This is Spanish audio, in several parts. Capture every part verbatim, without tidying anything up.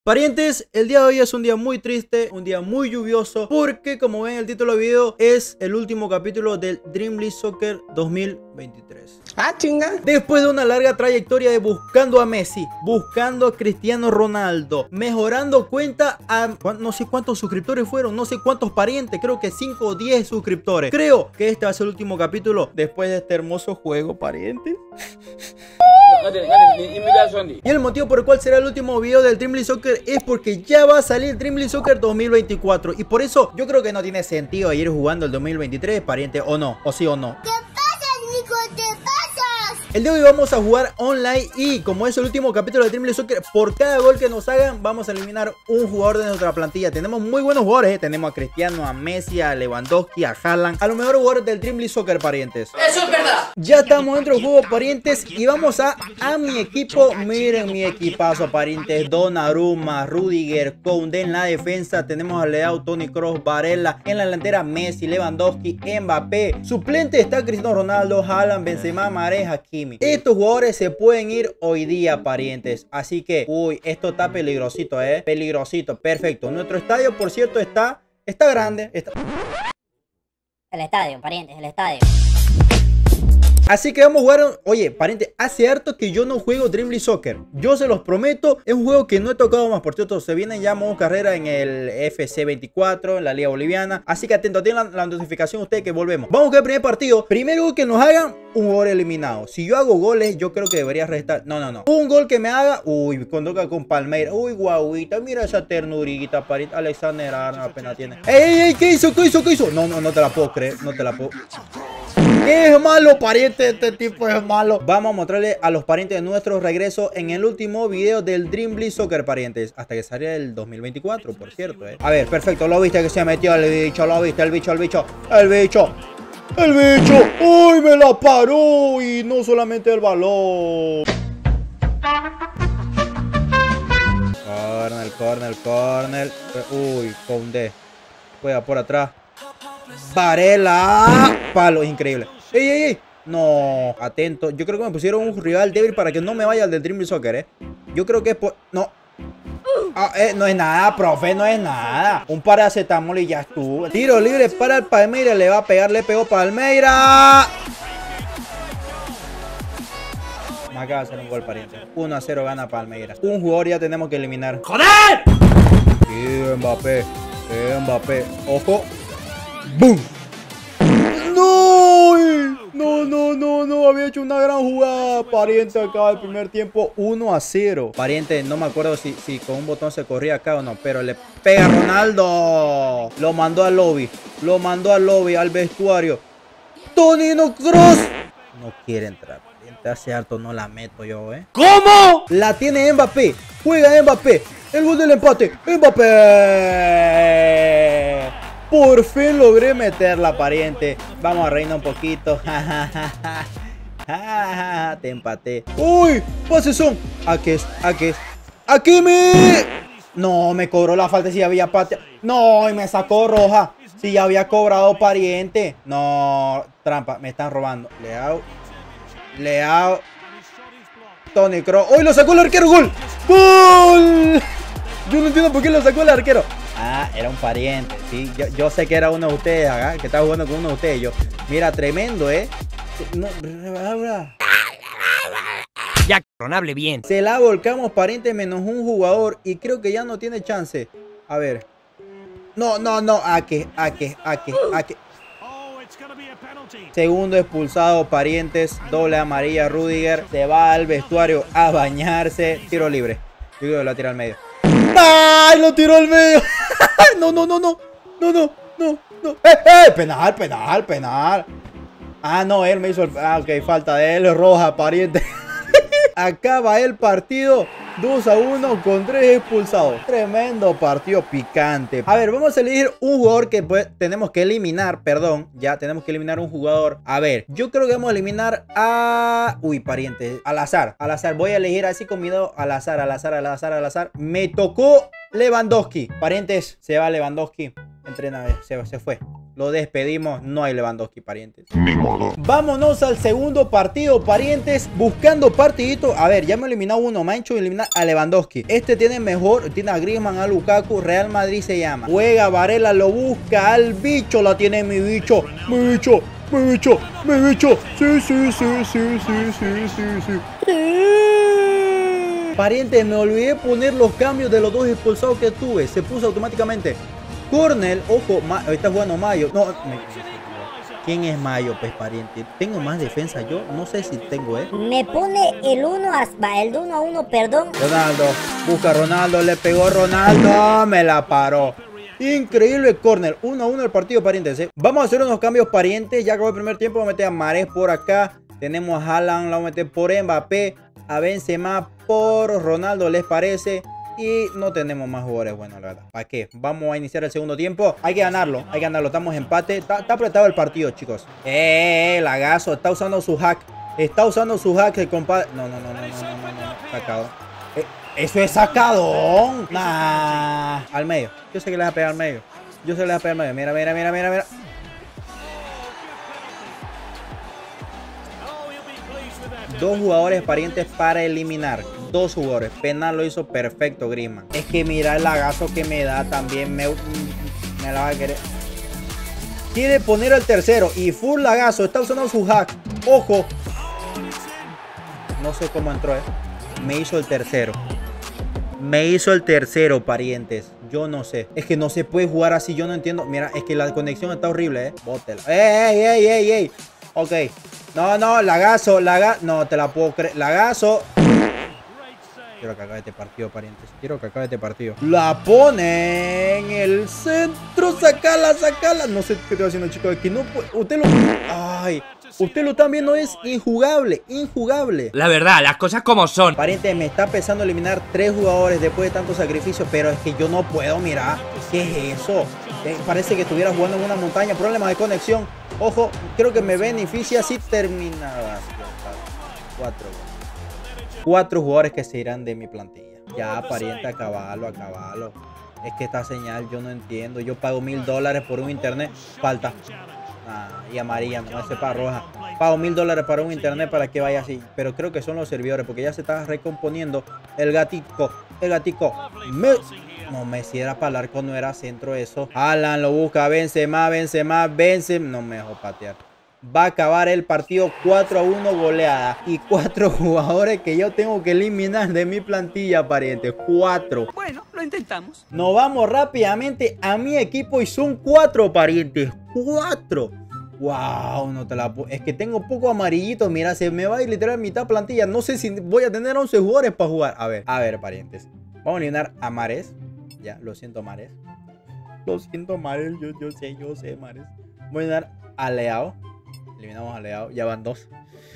Parientes, el día de hoy es un día muy triste, un día muy lluvioso, porque como ven en el título del video, es el último capítulo del Dream League Soccer dos mil veintitrés. Ah, chinga. Después de una larga trayectoria de buscando a Messi, buscando a Cristiano Ronaldo, mejorando cuenta a no sé cuántos suscriptores fueron, no sé cuántos parientes, creo que cinco o diez suscriptores. Creo que este va a ser el último capítulo después de este hermoso juego, parientes. Y el motivo por el cual será el último video del Dream League Soccer es porque ya va a salir Dream League Soccer dos mil veinticuatro. Y por eso yo creo que no tiene sentido ir jugando el dos mil veintitrés, pariente, o no, o sí o no. ¿Qué pasa, Nico? ¿Qué pasas? El día de hoy vamos a jugar online y como es el último capítulo de Dream League Soccer, por cada gol que nos hagan vamos a eliminar un jugador de nuestra plantilla. Tenemos muy buenos jugadores, ¿eh? Tenemos a Cristiano, a Messi, a Lewandowski, a Haaland, a los mejores jugadores del Dream League Soccer, parientes. Eso es verdad. Ya estamos dentro del juego, parientes, y vamos a, a mi equipo. Miren mi equipazo, parientes. Donnarumma, Rudiger, Koundé en la defensa. Tenemos a Leao, Toni Kroos, Varela. En la delantera Messi, Lewandowski, Mbappé. Suplente está Cristiano Ronaldo, Haaland, Benzema, Mahrez, Hakimi. Estos jugadores se pueden ir hoy día, parientes. Así que, uy, esto está peligrosito, eh. Peligrosito, perfecto. Nuestro estadio, por cierto, está, está grande. Está... El estadio, parientes, el estadio. Así que vamos a jugar. Oye, pariente, hace harto que yo no juego Dream League Soccer. Yo se los prometo, es un juego que no he tocado más. Por cierto, se vienen ya modo carrera en el F C veinticuatro, en la Liga Boliviana. Así que atento, tienen la, la notificación ustedes que volvemos. Vamos con el primer partido. Primero que nos hagan un gol eliminado. Si yo hago goles, yo creo que debería restar. No, no, no. Un gol que me haga. Uy, conduca con Palmeiras. Uy, guauita. Mira esa ternurita, pariente. Alexander Arnold apenas tiene. ¡Ey, ey, ey! ¿Qué hizo? ¿Qué hizo? ¿Qué hizo? No, no, no te la puedo creer. No te la puedo. Es malo, pariente, este tipo es malo. Vamos a mostrarle a los parientes de nuestro regreso en el último video del Dream League Soccer, parientes. Hasta que salga el dos mil veinticuatro, por cierto, eh. A ver, perfecto, lo viste que se metió el bicho, lo viste, el bicho, el bicho, el bicho. El bicho, uy, me la paró. Y no solamente el balón. Corner, corner, corner. Uy, Koundé. Juega por atrás. Varela. Palo, increíble. ¡Ey, ey, ey! No, atento. Yo creo que me pusieron un rival débil para que no me vaya al del Dream League Soccer, ¿eh? Yo creo que es por... No. Ah, eh, no es nada, profe, no es nada. Un paracetamol y ya estuvo. Tiro libre para el Palmeiras. Le va a pegar, le pegó Palmeiras. Me acaba de hacer un gol, pariente. uno a cero gana Palmeiras. Un jugador ya tenemos que eliminar. ¡Joder! Sí, Mbappé. Sí, Mbappé. Ojo. ¡Bum! ¡No! No, no, no, no. Había hecho una gran jugada. Pariente, acaba el primer tiempo uno a cero. Pariente, no me acuerdo si, si con un botón se corría acá o no. Pero le pega a Ronaldo. Lo mandó al lobby. Lo mandó al lobby, al vestuario. Toni Kroos. No quiere entrar. Pariente, hace harto no la meto yo, ¿eh? ¿Cómo? La tiene Mbappé. Juega Mbappé. El gol del empate. Mbappé. Por fin logré meterla, pariente. Vamos a reírnos un poquito. Te empaté. ¡Uy! ¡Pases son! Aquí es, aquí es. ¡Aquí me! No, me cobró la falta si había patea. No, y me sacó roja. Si ya había cobrado, pariente. No, trampa, me están robando. Leao. Leao. Toni Kroos. ¡Uy! Lo sacó el arquero. ¡Gol! ¡Gol! Yo no entiendo por qué lo sacó el arquero. Ah, era un pariente, sí. Yo, yo sé que era uno de ustedes, ¿eh? Que estaba jugando con uno de ustedes. Yo, mira, tremendo, ¿eh? No, Ya, hable bien. se la volcamos, pariente, menos un jugador. Y creo que ya no tiene chance. A ver. No, no, no. ¿A qué? ¿A qué? ¿A qué? ¿A qué? Segundo expulsado, parientes. Doble amarilla, Rudiger. Se va al vestuario a bañarse. Tiro libre. Yo creo que lo tira al medio. ¡Ay! Lo tiró al medio. No, no, no, no. No, no, no, no. ¡Eh, eh! Penal, penal, penal. Ah, no, él me hizo el... Ah, ok, falta de él, roja, pariente. Acaba el partido dos a uno con tres expulsados. Tremendo partido picante. A ver, vamos a elegir un jugador que pues, tenemos que eliminar. Perdón, ya tenemos que eliminar un jugador. A ver, yo creo que vamos a eliminar a... Uy, pariente. Al azar, al azar. Voy a elegir así con mi dedo al azar, al azar, al azar, al azar. Me tocó Lewandowski. Parientes, se va Lewandowski. Entrena, se, se fue. Lo despedimos. No hay Lewandowski, parientes. Ni modo. Vámonos al segundo partido, parientes. Buscando partidito. A ver, ya me he eliminado uno. Me han hecho eliminar a Lewandowski. Este tiene mejor. Tiene a Griezmann, a Lukaku. Real Madrid se llama. Juega Varela, lo busca al bicho. La tiene mi bicho. Mi bicho. Mi bicho. Mi bicho. Sí, sí, sí, sí, sí, sí, sí, sí. Parientes, me olvidé poner los cambios de los dos expulsados que tuve. Se puso automáticamente. Cornell, ojo, Ma está jugando Mayo. No, me... ¿quién es Mayo, pues, pariente? Tengo más defensa yo, no sé si tengo, ¿eh? Me pone el uno a, el uno a uno, perdón. Ronaldo, busca a Ronaldo, le pegó Ronaldo, me la paró. Increíble Cornell, uno a uno el partido, parientes, ¿eh? Vamos a hacer unos cambios, parientes. Ya acabó el primer tiempo, vamos a meter a Mahrez por acá. Tenemos a Haaland, lo vamos a meter por Mbappé. A Benzema por Ronaldo, ¿les parece? Y no tenemos más jugadores, bueno, la verdad. ¿Para qué? Vamos a iniciar el segundo tiempo. Hay que ganarlo, hay que ganarlo. Estamos en empate. Está, está apretado el partido, chicos. Eh, eh, Lagazo. Está usando su hack. Está usando su hack, el compadre. No, no, no, no, no, no, no, no. Sacado. Eh, eso es sacadón. Nah. Al medio. Yo sé que le vas a pegar al medio. Yo sé que le vas a pegar al medio. Mira, mira, mira, mira, mira. Dos jugadores, parientes, para eliminar. Dos jugadores. Penal lo hizo perfecto Griezmann. Es que mira el lagazo que me da también. Me, me la va a querer. Quiere poner el tercero. Y full lagazo. Está usando su hack. Ojo. No sé cómo entró, eh. Me hizo el tercero. Me hizo el tercero, parientes. Yo no sé. Es que no se puede jugar así. Yo no entiendo. Mira, es que la conexión está horrible, eh. Bótela. ¡Ey, ey, ey, ey! Ok. No, no, lagazo, lagazo. No te la puedo creer. Lagazo. Quiero que acabe este partido, parientes. Quiero que acabe este partido. La pone en el centro. Sacala, sacala. No sé qué estoy haciendo, chicos. Aquí no puede. Usted lo. Ay. Usted lo está viendo. Es injugable. Injugable. La verdad, las cosas como son. Parientes, me está pensando eliminar tres jugadores después de tanto sacrificio. Pero es que yo no puedo, mirar. ¿Qué es eso? Eh, parece que estuviera jugando en una montaña. Problemas de conexión. Ojo, creo que me beneficia si terminaba. Cuatro. Cuatro jugadores que se irán de mi plantilla. Ya, pariente, acabalo, acabalo. Es que esta señal yo no entiendo. Yo pago mil dólares por un internet. Falta. Ah, y amarilla, no se para roja. Pago mil dólares para un internet para que vaya así. Pero creo que son los servidores, porque ya se está recomponiendo el gatico. El gatico. Me... No, Messi era para el arco, no era centro eso. Haaland lo busca, vence más, vence más, vence. No me dejó patear. Va a acabar el partido cuatro a uno goleada. Y cuatro jugadores que yo tengo que eliminar de mi plantilla, parientes. Cuatro. Bueno, lo intentamos. Nos vamos rápidamente a mi equipo y son cuatro, parientes. Cuatro. Wow, no te la puedo. Es que tengo poco amarillito. Mira, se me va a ir literal mitad plantilla. No sé si voy a tener once jugadores para jugar. A ver, a ver, parientes. Vamos a eliminar a Mahrez. Ya, lo siento, Mahrez. Lo siento, Mahrez. Yo, yo sé, yo sé, Mahrez. Voy a eliminar a Leao. Eliminamos a Leao. Ya van dos.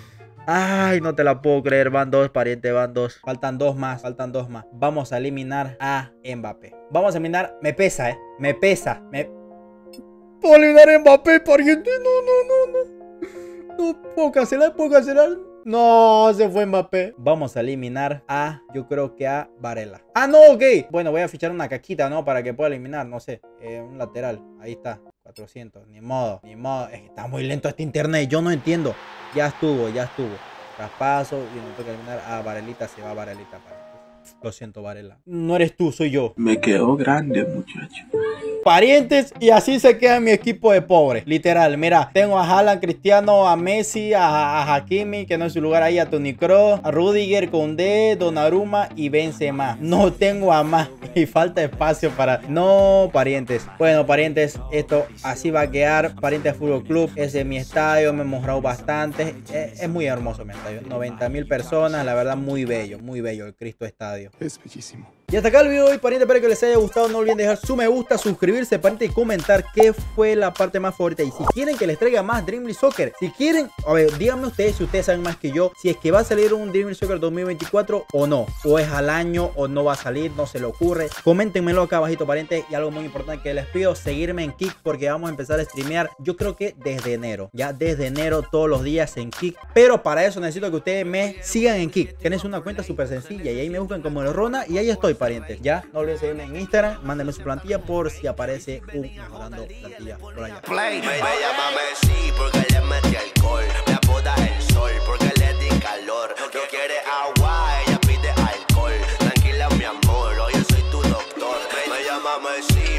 Ay, no te la puedo creer. Van dos, pariente, van dos. Faltan dos más, faltan dos más. Vamos a eliminar a Mbappé. Vamos a eliminar. Me pesa, eh. Me pesa. Me... ¿Puedo eliminar a Mbappé, pariente? No, no, no, no. No puedo cancelar, puedo cancelar. No, se fue Mbappé. Vamos a eliminar a, yo creo que a Varela. Ah, no, ok. Bueno, voy a fichar una caquita, ¿no? Para que pueda eliminar, no sé, eh, un lateral. Ahí está, cuatrocientos. Ni modo, ni modo. Es que está muy lento este internet, yo no entiendo. Ya estuvo, ya estuvo. Traspaso y me toca eliminar a Varelita. Se va Varelita, para. Lo siento, Varela. No eres tú, soy yo. Me quedó grande, muchacho. Parientes, y así se queda mi equipo de pobres. Literal, mira, tengo a Haaland, Cristiano, a Messi, a, a Hakimi, que no es su lugar ahí, a Toni Kroos, a Rudiger, Koundé, Donnarumma y Benzema. No tengo a más y falta espacio para... No, parientes. Bueno, parientes, esto así va a quedar. Parientes Fútbol Club, ese es mi estadio, me he mojado bastante. Es, es muy hermoso mi estadio. noventa mil personas, la verdad, muy bello, muy bello el Cristo Estadio. Es bellísimo. Y hasta acá el video de hoy, parientes. Espero que les haya gustado. No olviden dejar su me gusta, suscribirse, parientes, y comentar qué fue la parte más favorita. Y si quieren que les traiga más Dream League Soccer, si quieren, a ver, díganme ustedes si ustedes saben más que yo, si es que va a salir un Dream League Soccer dos mil veinticuatro o no, o es al año o no va a salir, no se le ocurre. Coméntenmelo acá abajito, parientes. Y algo muy importante que les pido, seguirme en Kick, porque vamos a empezar a streamear, yo creo que desde enero, ya desde enero todos los días en Kick. Pero para eso necesito que ustedes me sigan en Kick. Tienes una cuenta súper sencilla y ahí me buscan como el Rona y ahí estoy, parientes. Ya, no olviden seguirme en Instagram, mándenme su plantilla por si aparece un mejorando plantilla por allá. Me, me llama Messi porque le metí alcohol. Me apoda el sol porque le di calor. No quiere agua, ella pide alcohol. Tranquila mi amor, hoy yo soy tu doctor. Me llama Messi